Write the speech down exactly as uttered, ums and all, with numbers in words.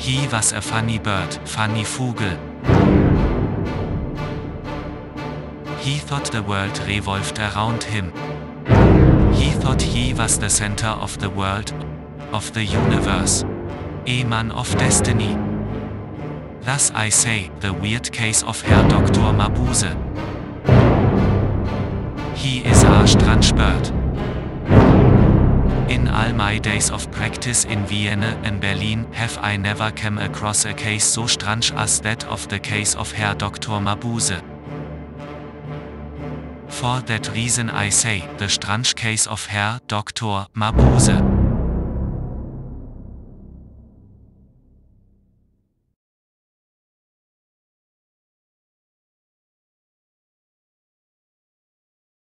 He was a funny bird, funny Vogel. He thought the world revolved around him. He thought he was the center of the world, of the universe. A man of destiny. Thus I say, the weird case of Herr Doktor Mabuse. He is a strange bird. In all my days of practice in Vienna and Berlin, have I never come across a case so strange as that of the case of Herr Doktor Mabuse. For that reason I say, the strange case of Herr Doktor Mabuse.